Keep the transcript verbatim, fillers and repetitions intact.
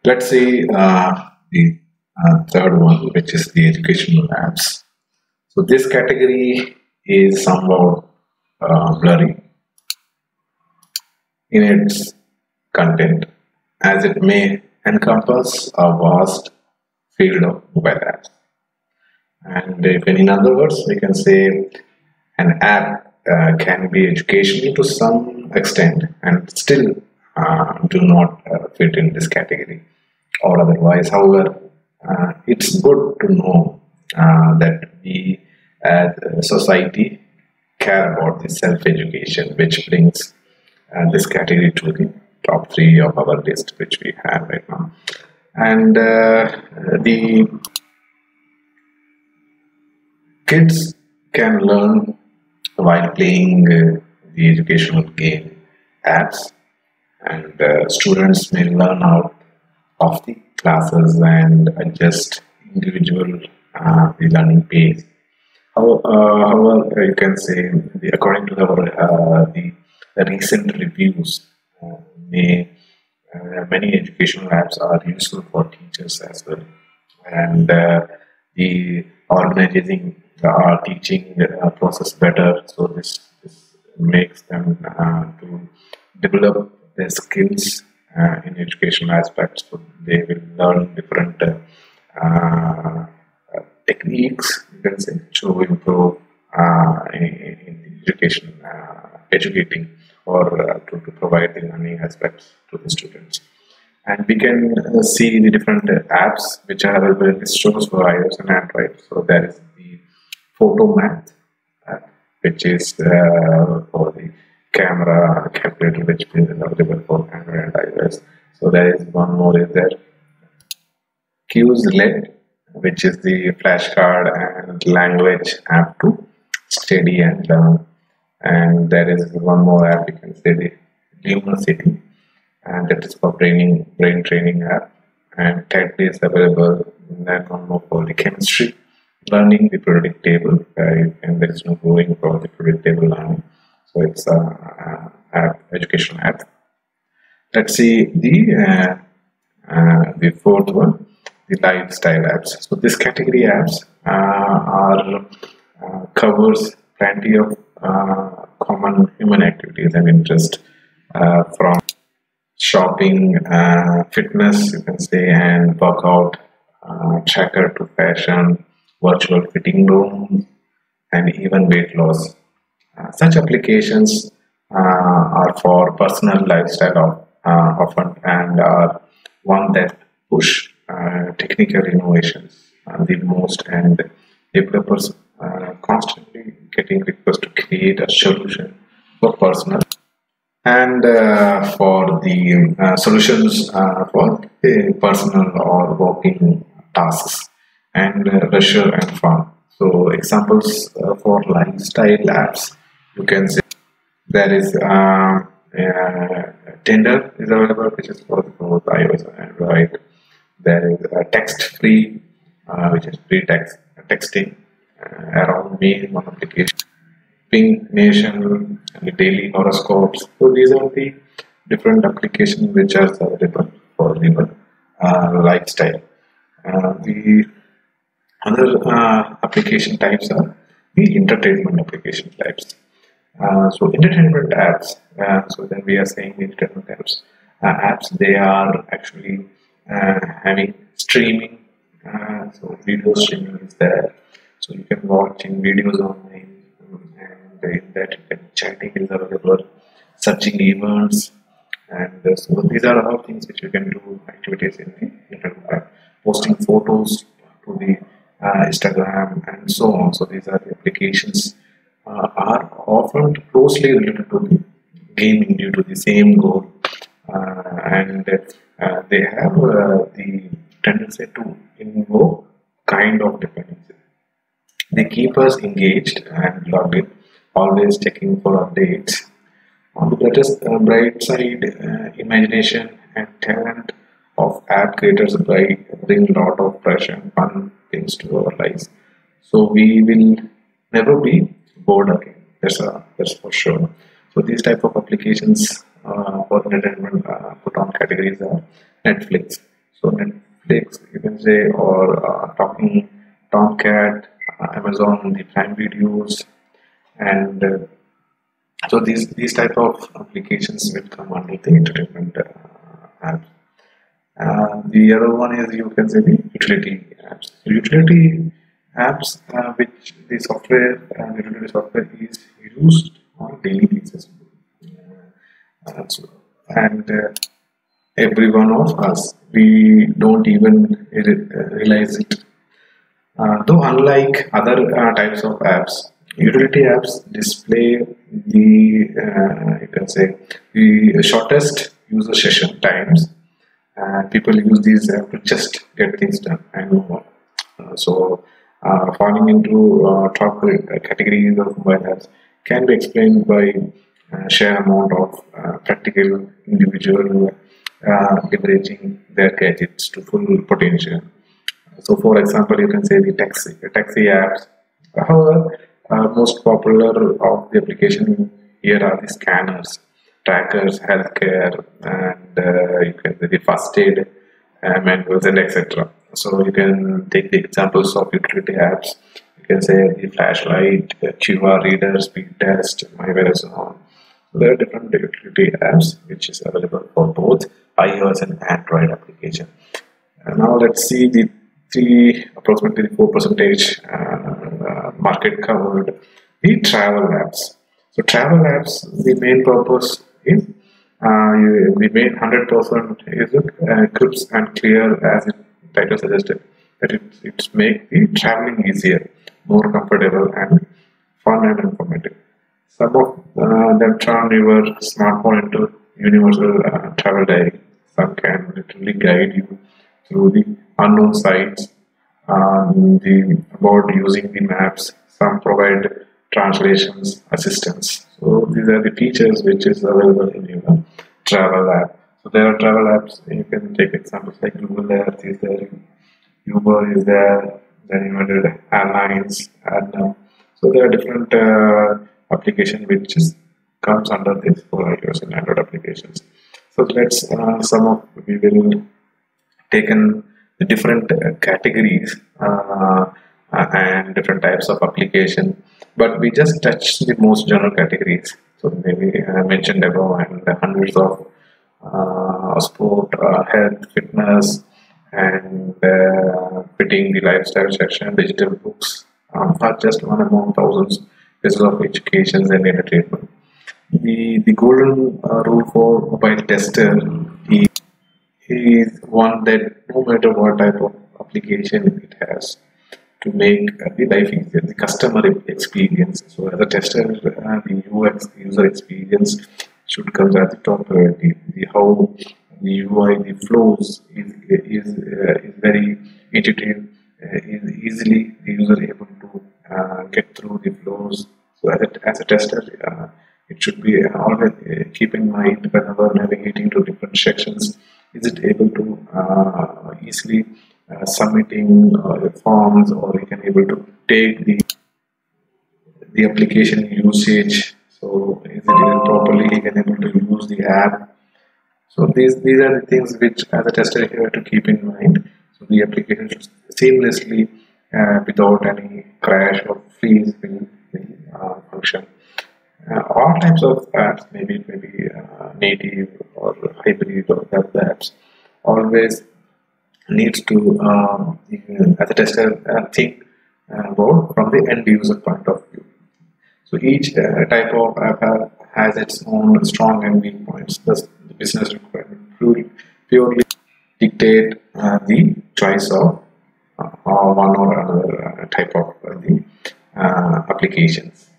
Let's see uh, the uh, third one, which is the educational apps. So this category is somewhat uh, blurry in its content, as it may encompass a vast field of mobile apps. And if in other words, we can say an app uh, can be educational to some extent and still uh, do not uh, fit in this category or otherwise. However, uh, it's good to know uh, that we as a society care about the self-education, which brings uh, this category to the top three of our list, which we have right now. And uh, the kids can learn while playing uh, the educational game apps, and uh, students may learn out of the classes and adjust individual uh, the learning pace. How, uh, however, you can say, the, according to our uh, the, the recent reviews, uh, may, uh, many educational apps are useful for teachers as well, and uh, the organizing our teaching uh, process better. So this, this makes them uh, to develop their skills uh, in educational aspects. So they will learn different uh, uh, techniques, you can say, to improve uh, in, in education, uh, educating or uh, to, to provide the learning aspects to the students. And we can uh, see the different uh, apps which are available in the stores for iOS and Android. So there is the Photomath app, which is uh, for the camera calculator, which is available for Android and iOS. So there is one more is there, Quizlet, which is the flashcard and language app to study and learn. And there is one more app, you can say, the Lumosity, and that is for training, brain training app. And TED is available. And then one more for the chemistry learning, the periodic table, uh, and there is no going for the periodic table learning. So it's a, a app, educational app. Let's see the uh, uh, the fourth one, the lifestyle apps. So this category apps uh, are uh, covers plenty of uh, common human activities and interest, uh, from shopping, uh, fitness, you can say, and workout uh, tracker to fashion, virtual fitting rooms, and even weight loss. Uh, such applications uh, are for personal lifestyle of, uh, often and are one that push uh, technical innovations uh, the most, and developers uh, constantly getting requests to create a solution for personal and uh, for the uh, solutions uh, for the personal or working tasks and uh, leisure and fun. So examples uh, for lifestyle apps, you can say there is uh, uh, Tinder is available, which is for both iOS and Android. There is uh, text free, uh, which is free text texting uh, around me, one application. Ping Nation, the daily horoscopes. So these are the different applications which are available for the uh, lifestyle. Uh, the other uh, application types are the entertainment application types. Uh, so entertainment apps. Uh, so then we are saying the entertainment apps. Uh, apps they are actually uh, having streaming. Uh, so video streaming is there. So you can watch in videos online. In that chatting is available, searching events, and uh, so these are all things which you can do activities in the internet, posting photos to the uh, Instagram and so on. So these are the applications uh, are often closely related to the gaming due to the same goal, uh, and uh, they have uh, the tendency to invoke kind of dependency. They keep us engaged and logged in, always checking for updates. On the bright, uh, bright side, uh, imagination and talent of app creators bring a lot of fresh and fun things to our lives. So we will never be bored again. That's a, that's for sure. So these type of applications uh, for entertainment uh, put on categories are Netflix. So Netflix, you can say, or uh, Talking Tomcat, uh, Amazon, the Prime Videos, and uh, so these these type of applications will come under the entertainment uh, apps. Uh, the other one is, you can say, the utility apps. So utility apps, uh, which the software and the utility software is used on a daily basis. Uh, so, and uh, every one of us, we don't even re- realize it. Uh, though unlike other uh, types of apps, utility apps display the uh, you can say the shortest user session times. Uh, people use these apps to just get things done and move on. Uh, so, uh, falling into uh, top uh, categories of mobile apps can be explained by uh, sheer amount of uh, practical individual uh, leveraging their gadgets to full potential. So, for example, you can say the taxi, taxi apps. However, uh, most popular of the application here are the scanners, trackers, healthcare, and uh, you can say the first aid uh, manuals, and et cetera. So you can take the examples of utility apps. You can say the flashlight, uh, Q R reader, speed test, MyVerizon. So there are different utility apps which is available for both iOS and Android application. Uh, now let's see the three approximately four percentage uh, uh, market covered. The travel apps. So travel apps, the main purpose is uh, you, the main hundred percent is uh, crisp and clear, as it title suggested, that it it's make the traveling easier, more comfortable, and fun and informative. Some of uh, them turn your smartphone into universal uh, travel diary. Some can literally guide you through the unknown sites, um, the about using the maps. Some provide translations assistance. So these are the features which is available in your travel app. So there are travel apps. You can take examples like Google Earth is there, Uber is there, then you added airlines, and uh, so there are different uh, application which is comes under this for iOS and Android applications. So let's uh, some of we will taken the different uh, categories uh, uh, and different types of application, but we just touch the most general categories. So maybe I mentioned above, and the hundreds of uh, sport, uh, health, fitness, and uh, fitting the lifestyle section, digital books um, are just one among thousands pieces of education and entertainment. The the golden uh, rule for mobile tester is is one that no matter what type of application it has, to make uh, the life easier, the customer experience. So as a tester, uh, the U X user experience should come at the top priority. The how the U I, the flows is is, uh, is very intuitive, uh, is easily the user able to uh, get through the flows. So as a, as a tester, uh, it should be uh, always uh, keep in mind whenever navigating to different sections, is it able to uh, easily uh, submitting uh, forms, or you can able to take the the application usage. So is it even properly you can able to use the app. So these these are the things which as a tester you have to keep in mind. So the application should seamlessly uh, without any crash or freeze will, will uh, function. Uh, all types of apps, maybe it may be uh, native or hybrid or web apps, always needs to um, as a tester uh, think about from the end user point of view. So each uh, type of app uh, has its own strong and weak points. Thus, the business requirement purely, purely dictate uh, the choice of uh, one or another uh, type of uh, the uh, applications.